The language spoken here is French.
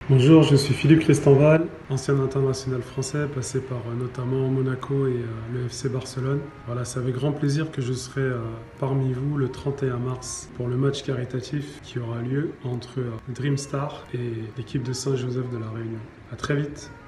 Bonjour, je suis Philippe Christenval, ancien international français, passé par notamment Monaco et le FC Barcelone. Voilà, c'est avec grand plaisir que je serai parmi vous le 31 mars pour le match caritatif qui aura lieu entre Dream Star et l'équipe de Saint-Joseph de La Réunion. À très vite.